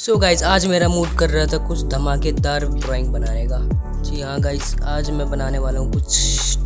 So guys आज मेरा mood कर रहा था कुछ धमाकेदार ड्राइंग बनाने का। जी हाँ गाइस, आज मैं बनाने वाला हूँ कुछ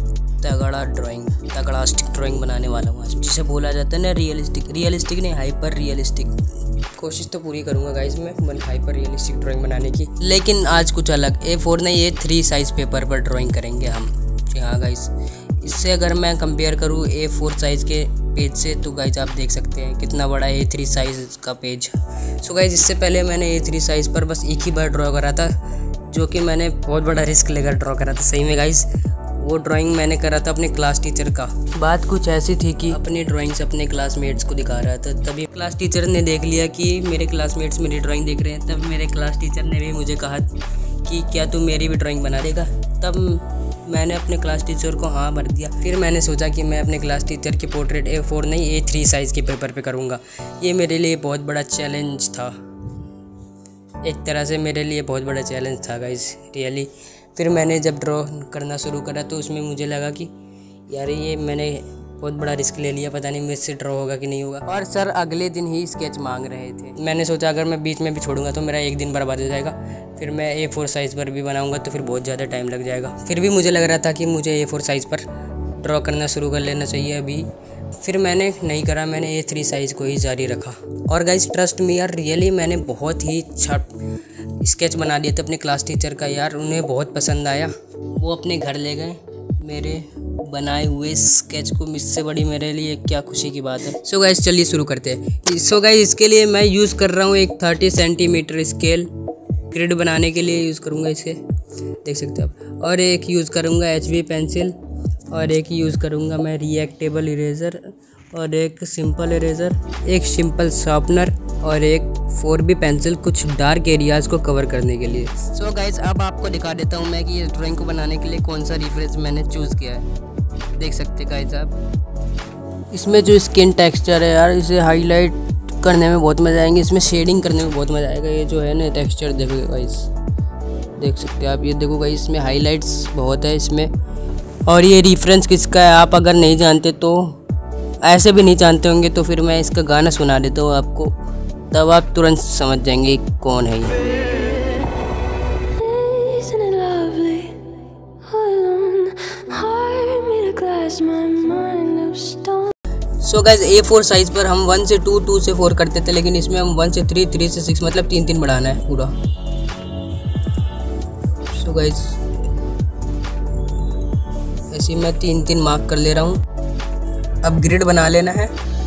तगड़ास्टिक ड्राइंग बनाने वाला हूँ आज, जिसे बोला जाता है ना रियलिस्टिक नहीं, हाइपर रियलिस्टिक। कोशिश तो पूरी करूँगा गाइस मैं हाइपर रियलिस्टिक ड्राइंग बनाने की, लेकिन आज कुछ अलग A4 नहीं A3 साइज़ पेपर पर ड्राइंग करेंगे हम। जी हाँ गाइस, इससे अगर मैं कंपेयर करूँ A4 साइज़ के पेज से तो गाइज आप देख सकते हैं कितना बड़ा A3 साइज़ का पेज। सो गाइज इससे पहले मैंने A3 साइज़ पर बस एक ही बार ड्रॉ करा था, जो कि मैंने बहुत बड़ा रिस्क लेकर ड्रॉ करा था। सही में गाइज वो ड्राइंग मैंने करा था अपने क्लास टीचर का। बात कुछ ऐसी थी कि अपनी ड्राइंग्स अपने क्लासमेट्स को दिखा रहा था, तभी क्लास टीचर ने देख लिया कि मेरे क्लासमेट्स मेरी ड्राइंग देख रहे हैं। तब मेरे क्लास टीचर ने भी मुझे कहा कि क्या तू मेरी भी ड्राइंग बना देगा। तब मैंने अपने क्लास टीचर को हाँ भर दिया। फिर मैंने सोचा कि मैं अपने क्लास टीचर की पोर्ट्रेट A4 नहीं A3 साइज़ के पेपर पे करूँगा। ये मेरे लिए बहुत बड़ा चैलेंज था, एक तरह से मेरे लिए बहुत बड़ा चैलेंज था गाइस रियली। फिर मैंने जब ड्रॉ करना शुरू करा तो उसमें मुझे लगा कि यार ये मैंने बहुत बड़ा रिस्क ले लिया, पता नहीं मुझसे ड्रॉ होगा कि नहीं होगा। और सर अगले दिन ही स्केच मांग रहे थे। मैंने सोचा अगर मैं बीच में भी छोड़ूंगा तो मेरा एक दिन बर्बाद हो जाएगा, फिर मैं A4 साइज़ पर भी बनाऊंगा तो फिर बहुत ज़्यादा टाइम लग जाएगा। फिर भी मुझे लग रहा था कि मुझे A4 साइज़ पर ड्रॉ करना शुरू कर लेना चाहिए अभी। फिर मैंने नहीं करा, मैंने A3 साइज़ को ही जारी रखा। और गाइस ट्रस्ट मी यार, रियली मैंने बहुत ही अच्छा स्केच बना दिया था अपने क्लास टीचर का। यार उन्हें बहुत पसंद आया, वो अपने घर ले गए मेरे बनाए हुए स्केच को। इससे बड़ी मेरे लिए क्या खुशी की बात है। सो गाइस चलिए शुरू करते हैं। सो गाइस इसके लिए मैं यूज़ कर रहा हूँ एक 30 सेंटीमीटर स्केल। ग्रिड बनाने के लिए यूज़ करूँगा इसे, देख सकते हो आप। और एक यूज़ करूँगा HB पेंसिल, और एक यूज़ करूँगा मैं रिएक्टेबल इरेज़र, और एक सिंपल इरेज़र, एक सिंपल शार्पनर, और एक 4B पेंसिल कुछ डार्क एरियाज़ को कवर करने के लिए। सो गाइस अब आपको दिखा देता हूँ मैं कि इस ड्राइंग को बनाने के लिए कौन सा रेफरेंस मैंने चूज़ किया है। देख सकते गाइस आप, इसमें जो स्किन टेक्सचर है यार, इसे हाईलाइट करने में बहुत मज़ा आएंगे, इसमें शेडिंग करने में बहुत मज़ा आएगा। ये जो है ना टेक्सचर देखो गाइस, देख सकते हैं आप, ये देखो गाइस इसमें हाईलाइट्स बहुत है इसमें। और ये रेफरेंस किसका है आप अगर नहीं जानते तो, ऐसे भी नहीं जानते होंगे तो फिर मैं इसका गाना सुना देता हूँ आपको, तब आप तुरंत समझ जाएंगे कौन है ये। सो गाइस A4 साइज़ पर हम 1 से 2, 2 से 4 करते थे, लेकिन इसमें हम 1 से 3, 3 से 6 मतलब 3 बढ़ाना है पूरा। सो गाइस ऐसे मैं 3 मार्क कर ले रहा हूँ। अब ग्रिड बना लेना है।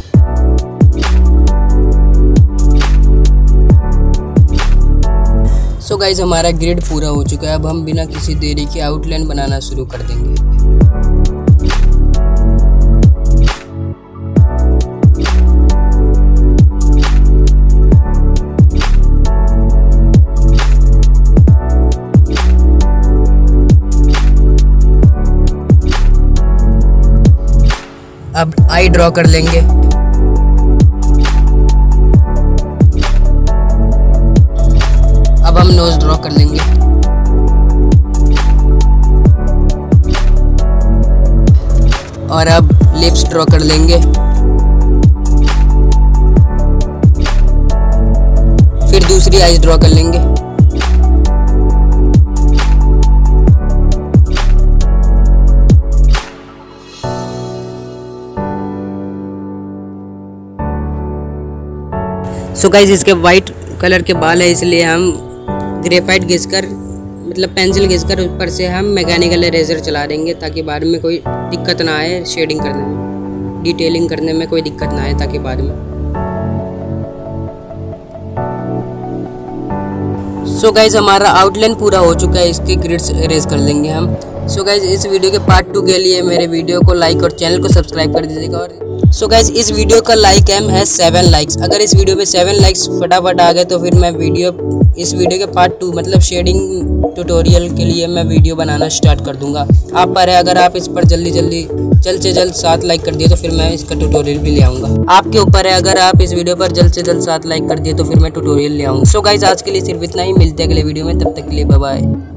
सो गाइस हमारा ग्रिड पूरा हो चुका है। अब हम बिना किसी देरी के आउटलाइन बनाना शुरू कर देंगे। अब आई ड्रॉ कर लेंगे। अब हम नोज ड्रॉ कर लेंगे। और अब लिप्स ड्रॉ कर लेंगे। फिर दूसरी आईज ड्रॉ कर लेंगे। सो गाइस इसके वाइट कलर के बाल है, इसलिए हम ग्रेफाइट घिसकर मतलब पेंसिल घिसकर ऊपर से हम मैकेनिकल इरेजर चला देंगे, ताकि बाद में कोई दिक्कत ना आए शेडिंग करने में, डिटेलिंग करने में कोई दिक्कत ना आए, ताकि बाद में। सो गाइस हमारा आउटलाइन पूरा हो चुका है, इसके ग्रिड्स इरेज कर लेंगे हम। सो गाइस इस वीडियो के पार्ट 2 के लिए मेरे वीडियो को लाइक और चैनल को सब्सक्राइब कर दीजिएगा। और सो गाइस इस वीडियो का लाइक एम है 7 लाइक्स। अगर इस वीडियो पे 7 लाइक्स फटाफट आ गए तो फिर मैं इस वीडियो के पार्ट 2 मतलब शेडिंग ट्यूटोरियल के लिए मैं वीडियो बनाना स्टार्ट कर दूंगा। आप पर है, अगर आप इस पर जल्द से जल्द 7 लाइक कर दिए तो फिर मैं इसका ट्यूटोरियल भी ले आऊँगा। आपके ऊपर है, अगर आप इस वीडियो पर जल्द से जल्द 7 लाइक कर दिए तो फिर मैं ट्यूटोरियल ले आऊँगा। सो गाइस आज के लिए सिर्फ इतना ही, मिलते हैं अगले वीडियो में, तब तक के लिए बाय बाय।